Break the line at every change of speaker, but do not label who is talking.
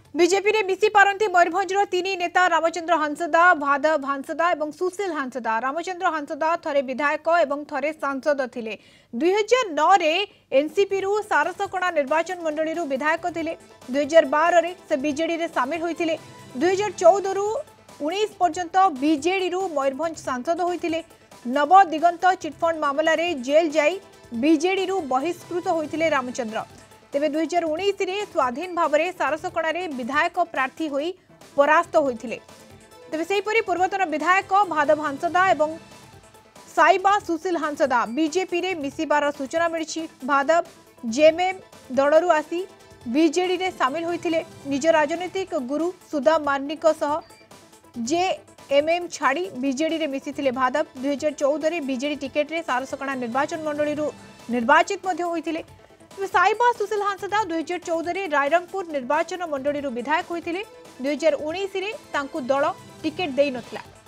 BJP रे मिसी पारंती मयूरभंजर तीन नेता रामचंद्र हांसदा, भादव हांसदा और सुशील हांसदा। रामचंद्र हांसदा थरे विधायक और थरे सांसद थिले। 2009 रे एनसीपी रु सारसकणा निर्वाचन मंडली रु विधायक थिले। 2012 रे से बीजेडी रे शामिल होइथिले। 2014 रु 19 पर्यंत बीजेडी रु मयूरभंज सांसद होइथिले। नव दिगंत चिटफंड मामला रे जेल जाई बीजेडी रु बहिष्कृत होइथिले रामचंद्र। तेबे 2019 रे स्वाधीन भाव में सारसकणा विधायक प्रार्थी होई परास्त होइथिले। तेबे सेहीपरि पूर्वतन विधायक भादव हांसदा एवं साइबा सुशील हांसदा बीजेपी रे मिसिबार सूचना मिली। भादव जेएमएम दलरू आसी बीजेडी रे शामिल होइथिले। निज राजनीतिक गुरु सुधा मार्निक सह जेएमएम छाड़ी बीजेडी रे मिसिथिले। भादव 2014 रे बीजेडी टिकेट रे सारसकणा निर्वाचन मंडली रु निर्वाचित मध्ये होइथिले। साइबा सुशील हांसदा 2014 रे रायरंगपुर निर्वाचन मंडली विधायक होइथिले। 2019 रे तांकु दल टिकेट देई नथिला।